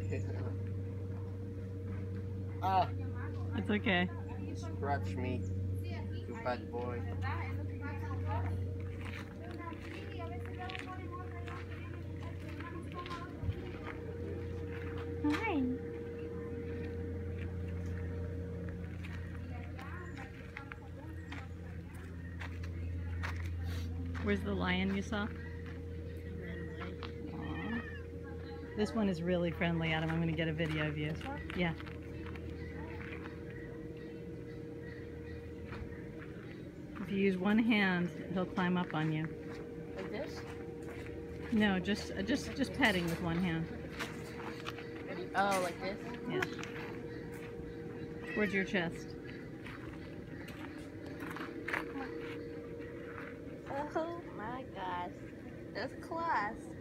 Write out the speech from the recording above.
Ah, It's okay. scratch me. You bad boy. Hi. Where's the lion you saw? Aw. This one is really friendly, Adam. I'm going to get a video of you. Yeah. If you use one hand, he'll climb up on you. Like this? No, just petting with one hand. Oh, like this? Yeah. Towards your chest. Oh my gosh. That's class.